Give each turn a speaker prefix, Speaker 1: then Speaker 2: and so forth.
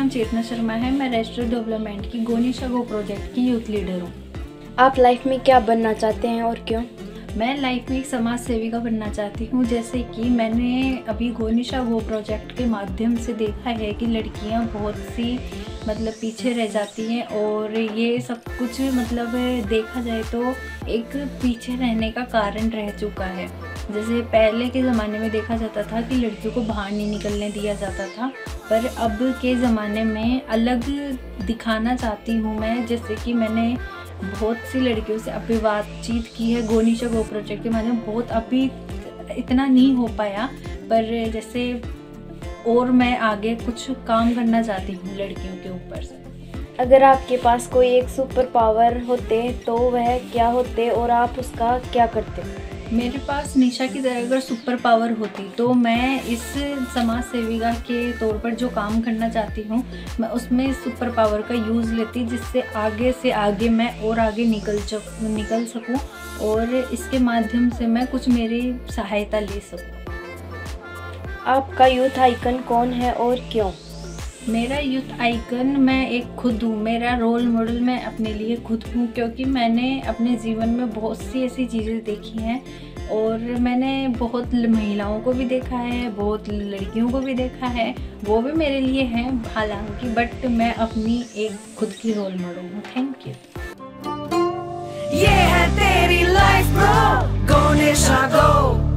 Speaker 1: नाम चेतना शर्मा है। मैं रजिस्टर्ड डेवलपमेंट की गोनिशा गो प्रोजेक्ट की यूथ लीडर हूँ।
Speaker 2: आप लाइफ में क्या बनना चाहते हैं और क्यों?
Speaker 1: मैं लाइफ में एक समाज सेविका बनना चाहती हूँ। जैसे कि मैंने अभी गोनिशा गो प्रोजेक्ट के माध्यम से देखा है कि लड़कियाँ बहुत सी पीछे रह जाती हैं, और ये सब कुछ देखा जाए तो एक पीछे रहने का कारण रह चुका है। जैसे पहले के ज़माने में देखा जाता था कि लड़कियों को बाहर नहीं निकलने दिया जाता था, पर अब के ज़माने में अलग दिखाना चाहती हूँ मैं। जैसे कि मैंने बहुत सी लड़कियों से अभी बातचीत की है गोनिशा गो प्रोजेक्ट के माध्यम। बहुत अभी इतना नहीं हो पाया, पर जैसे और मैं आगे कुछ काम करना चाहती हूँ लड़कियों के ऊपर से।
Speaker 2: अगर आपके पास कोई एक सुपर पावर होते तो वह क्या होते और आप उसका क्या करते?
Speaker 1: मेरे पास निशा की तरह अगर सुपर पावर होती तो मैं इस समाज सेविका के तौर पर जो काम करना चाहती हूँ, मैं उसमें सुपर पावर का यूज़ लेती, जिससे आगे से आगे मैं और आगे निकल सकूँ, और इसके माध्यम से मैं कुछ मेरी सहायता ले सकूँ।
Speaker 2: आपका यूथ आइकन कौन है और क्यों?
Speaker 1: मेरा यूथ आइकन मैं एक खुद हूँ। मेरा रोल मॉडल मैं अपने लिए खुद हूँ, क्योंकि मैंने अपने जीवन में बहुत सी ऐसी चीज़ें देखी हैं, और मैंने बहुत महिलाओं को भी देखा है, बहुत लड़कियों को भी देखा है। वो भी मेरे लिए हैं हालांकि, बट मैं अपनी एक खुद की रोल मॉडल हूँ। Thank you.
Speaker 3: ये है तेरी लाइफ ब्रो, गोनिशा गो।